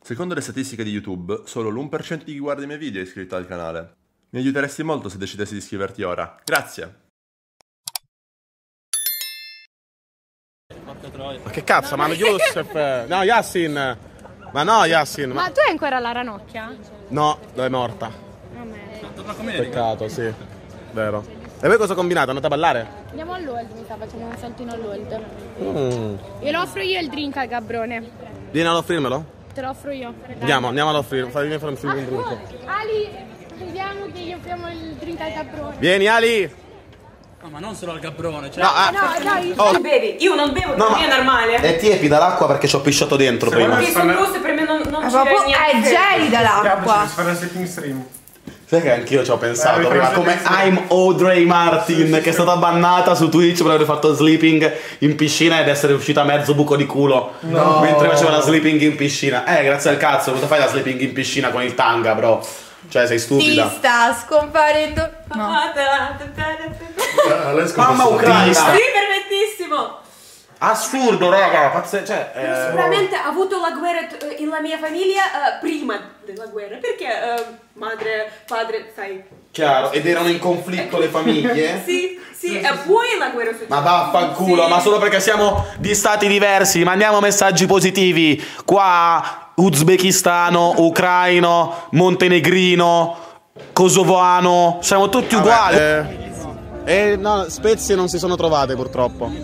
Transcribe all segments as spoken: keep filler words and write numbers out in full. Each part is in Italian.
Secondo le statistiche di YouTube, solo l'uno per cento di chi guarda i miei video è iscritto al canale. Mi aiuteresti molto se decidessi di iscriverti ora. Grazie! Ma che cazzo, ma Youssef? No, Yassin! Ma no, Yassin! Ma, ma tu hai ancora la ranocchia? No, è morta. Oh, Peccato, sì. Vero. E voi cosa combinate? Andate a ballare? Andiamo all'Old, mi sa, facciamo un saltino all'Old. Mm. Io lo offro io il drink al Gabrone. Vieni ad offrirmelo? Te lo offro io. Andiamo, andiamo ad offrirlo. Fammi fare un film un drink. Ali, vediamo che gli offriamo il drink al Gabrone. Vieni, Ali! No, ma non solo al Gabrone, cioè... No, ah. no, dai. Oh. Tu bevi? Io non bevo, per me è normale. È tiepida l'acqua perché ci ho pisciato dentro prima. Perché sono gusto per me non, non È, c'è proprio, niente. è gelida l'acqua. fare un setting stream. Sai che anch'io ci ho pensato Beh, prima, come I'm Audrey Martin, che è stata bannata su Twitch per aver fatto sleeping in piscina ed essere uscita mezzo buco di culo. No. Mentre faceva la sleeping in piscina. Eh, grazie al cazzo, cosa fai la sleeping in piscina con il tanga, bro? Cioè, sei stupida. Ti sta scomparendo. No. Mamma ucraina! Sì, perfettissimo. Assurdo, raga, pazze... cioè... Eh... Sicuramente ha avuto la guerra nella mia famiglia uh, prima della guerra, perché uh, madre, padre, sai... Chiaro, ed erano in conflitto le famiglie? Sì, sì, e poi la guerra succede. Ma vaffanculo, sì. Ma solo perché siamo di stati diversi, mandiamo messaggi positivi. Qua, uzbekistano, ucraino, montenegrino, kosovoano, siamo tutti uguali. E eh, no, spezie non si sono trovate purtroppo.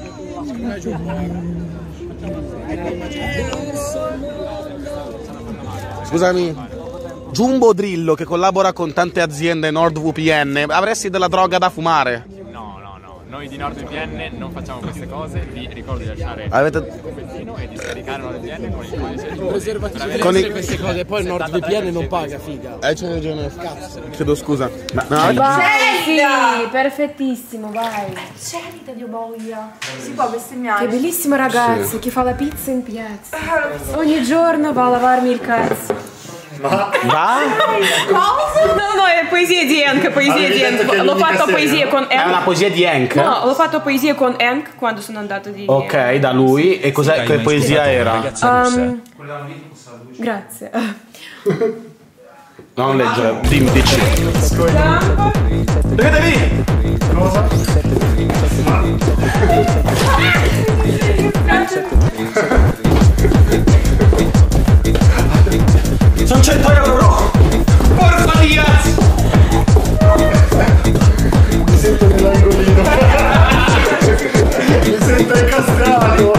Scusami, Jumbo Drillo che collabora con tante aziende NordVPN, avresti della droga da fumare? No, no, no, noi di NordVPN non facciamo queste cose, vi ricordo di lasciare Avete... il commentino e di scaricare NordVPN con il codice preservativo con i... queste cose, poi il NordVPN non paga, figa. Eh, c'è ragione. Cazzo. Chiedo scusa. Ma no, Vai, Sì, perfettissimo, vai. gelida di boia. Si può bestemmiare. Che bellissimo ragazzo Sì. che fa la pizza in piazza. Ogni giorno va a lavarmi il cazzo. Va? Cosa? No, no, è poesia di Hank, poesia di Hank. L'ho fatto poesia con Hank. È una poesia di Hank? No, l'ho fatto poesia con Hank quando sono andato di... Ok, da lui. E cos'è, che poesia era? Um, grazie. Non leggere, dimmi, dici. Vedevi? Cosa? Sono cento euro! Porca diaz! Mi sento nell'angolino. Mi sento incastrato.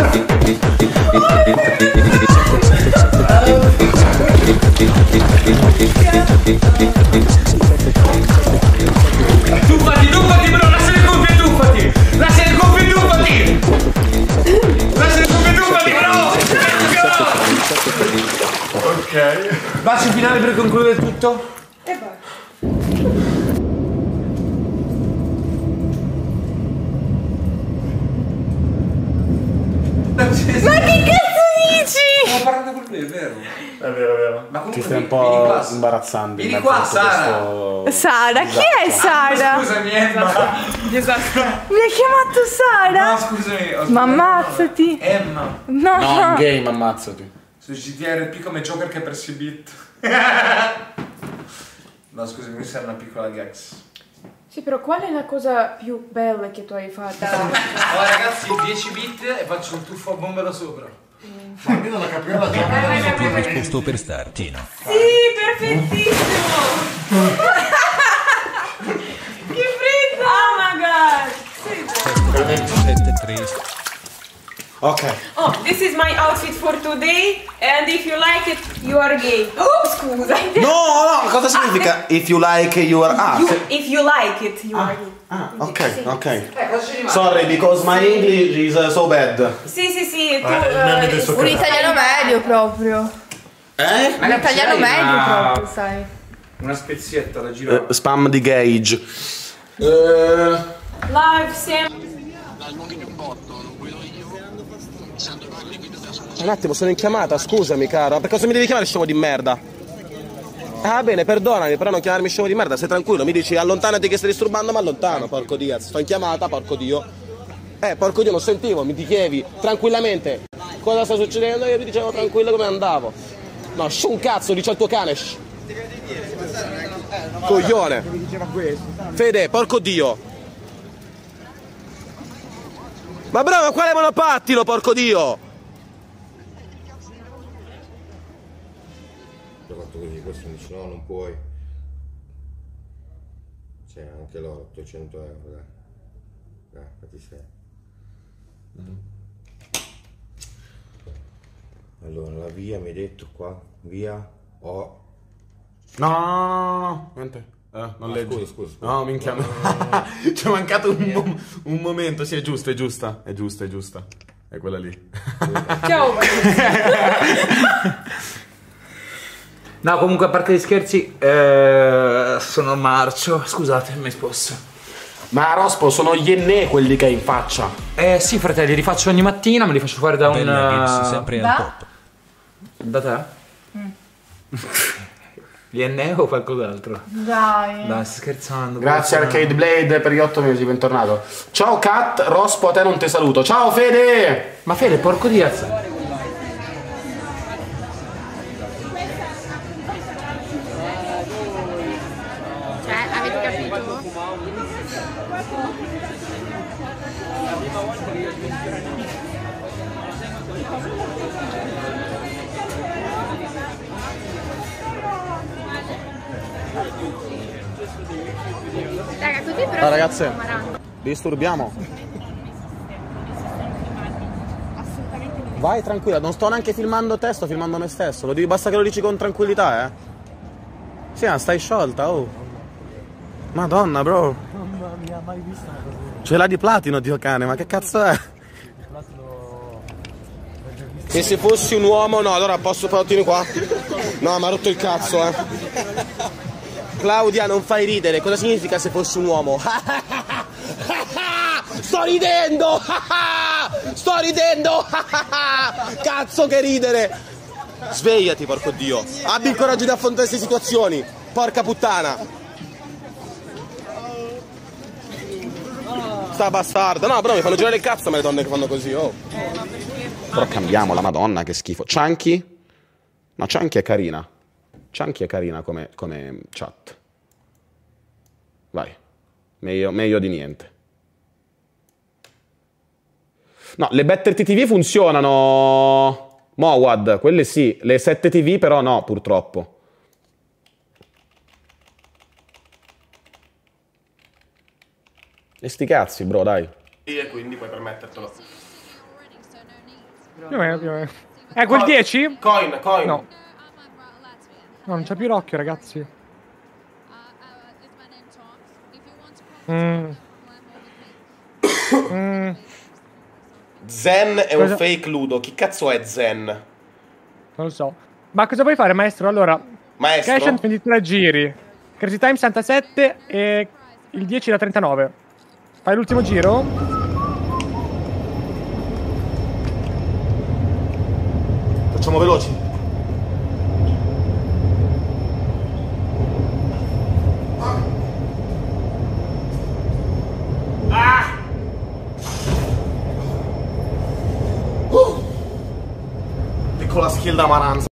Tuffati, tuffati bro, lascia le cuffie, tuffati! Lascia le cuffie, tuffati! Lascia le cuffie, tuffati bro! Ok. Bacio finale per concludere tutto? E vai. Ma che cazzo dici? Stiamo parlando con lui, è vero? È vero, è vero. Ma Ti comunque stai un vieni po' qua. imbarazzando. Vieni in qua, mezzo a tutto Sara. questo- Sara, chi è Sara? Scusami, Emma. Disastro. Mi hai chiamato Sara? No, scusami. ho Ma sbagliato. ammazzati. Emma. No, No, in no. game ammazzati. Su G T R P come Joker che per Bit. No, scusami, questa era una piccola gags. Sì, però qual è la cosa più bella che tu hai fatto? Allora ragazzi, dieci bit e faccio un tuffo a bomba da sopra. Ma almeno la capriola già. Giusto per startino. Sì, perfettissimo. Che freddo. Oh my god. sette tre. Ok. Oh, this is my outfit for today and if you like it, you are gay. Oh, scusa. No, no, cosa significa if you like you are... Ah, You, se- if you like it, you are gay. ah ok, ok. Eh, cosa ci rimane? Sorry, because my English is uh, so bad. Sì, sì, sì, tu... Eh, mi avete eh, so- Un italiano medio proprio. Eh? Un italiano medio proprio, sai. Una spezietta da girare. Eh, spam di Gage. Eh, Live, Sam. un attimo, sono in chiamata, scusami caro. Per cosa mi devi chiamare scemo di merda? Ah bene, perdonami, però non chiamarmi scemo di merda, stai tranquillo, mi dici allontanati che stai disturbando, ma allontano, porco Diaz. Sto in chiamata, porco Dio. Eh, porco Dio, non sentivo, mi ti chiedevi tranquillamente cosa sta succedendo e io ti dicevo tranquillo come andavo. No, sciù un cazzo, dice al tuo cane. Shh. Coglione. Fede, porco dio. Ma bravo, quale monopattino, porco dio? Ho fatto così, questo mi dice no, non puoi. C'è anche loro, ottocento euro, dai. Dai, fatti sei. Mm. Allora, la via mi hai detto qua, via O. No, no, no, no, no, niente. Eh, non Ah, leggi. scusa, scusa, scusa. No, minchia. No, no, no, no. Ci è mancato un, mom- un momento. Sì, è giusta, è giusta. È giusta, è giusta. È quella lì. Ciao. No, comunque a parte gli scherzi, eh, sono marcio. Scusate, mi sposto. Ma Rospo, sono gli enne quelli che hai in faccia. Eh sì, fratelli, li rifaccio ogni mattina, me li faccio fare da un... Nuggets, sempre al top. Da te? Mm. Gli enne o qualcos'altro? Dai. Dai, stai scherzando. Grazie Arcade Arcade Blade per gli otto mesi, bentornato. Ciao Kat, Rospo a te non te saluto. Ciao Fede! Ma Fede, porco Diaz. Cioè, avete capito? Raga, così però... Ah, ragazze, disturbiamo. Vai tranquilla, non sto neanche filmando te, sto filmando me stesso. Lo dici, basta che lo dici con tranquillità, eh. Sì, ma stai sciolta, oh. Madonna, bro. Mamma mia, mai vista una cosa. Ce l'ha di platino, Dio cane, ma che cazzo è? E se fossi un uomo, no, allora posso farlo qua? No, mi ha rotto il cazzo, eh. Claudia, non fai ridere, cosa significa se fossi un uomo? Sto ridendo! Sto ridendo! Cazzo che ridere! Svegliati, porco dio! Abbi il coraggio di affrontare queste situazioni! Porca puttana! Sta bastarda! No, però mi fanno girare il cazzo a me le donne che fanno così, oh! Però cambiamo, la madonna, che schifo. Chunky? No, Chunky è carina. Chunky è carina come, come chat. Vai. Meglio, meglio di niente. No, le Better T V funzionano. Mowad, quelle sì. Le sette T V però no, purtroppo. E sti cazzi, bro, dai. E quindi puoi permettertelo. Più o meno, più o meno. Eh, quel dieci? Coin, coin. No. No, non c'è più l'occhio, ragazzi. Mm. Mm. Zen è cosa... un fake ludo. Chi cazzo è Zen? Non lo so. Ma cosa vuoi fare, maestro? Allora, maestro? Cash and ventitré giri, Crazy Time sessantasette e il dieci da trentanove. Fai l'ultimo giro? Facciamo veloci. Ah! Uh! Piccola skill da maranza.